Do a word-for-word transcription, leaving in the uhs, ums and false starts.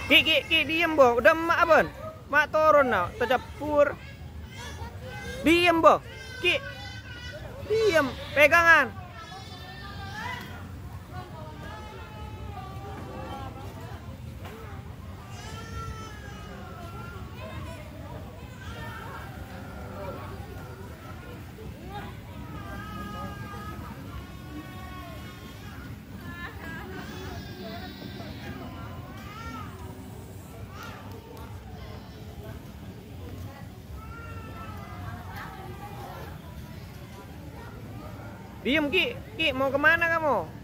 Ki, ki, ki, diem boh. Udah mak abon. Mak turun now, tercapur. Diem boh. Ki. Diem, pegangan. Diem Ki, Ki mau kemana kamu?